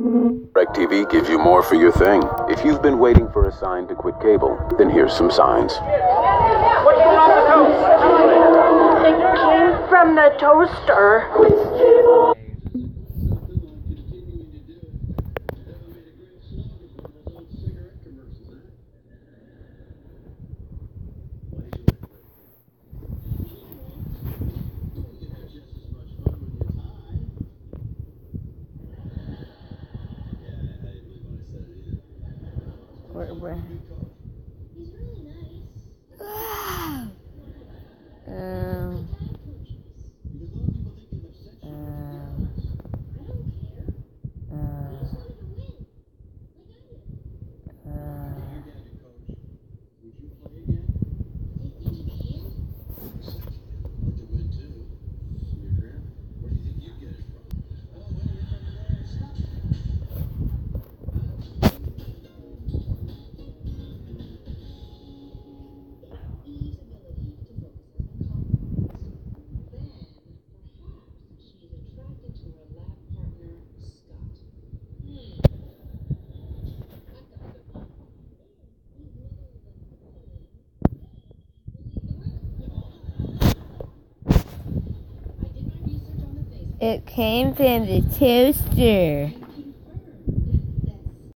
DirecTV gives you more for your thing. If you've been waiting for a sign to quit cable, then here's some signs. What's going on with the toast? It came from the toaster. Where? It came from the toaster.